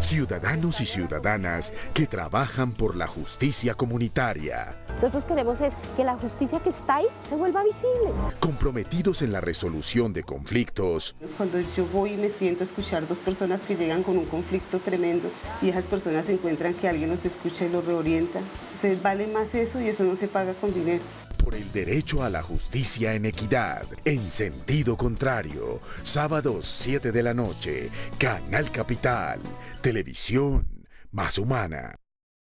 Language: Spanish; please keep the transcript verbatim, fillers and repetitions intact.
Ciudadanos y ciudadanas que trabajan por la justicia comunitaria. Nosotros queremos es que la justicia que está ahí se vuelva visible. Comprometidos en la resolución de conflictos. Cuando yo voy y me siento a escuchar dos personas que llegan con un conflicto tremendo y esas personas encuentran que alguien los escucha y los reorienta, entonces vale más eso y eso no se paga con dinero. Por el derecho a la justicia en equidad, en sentido contrario, sábados siete de la noche, Canal Capital, televisión más humana.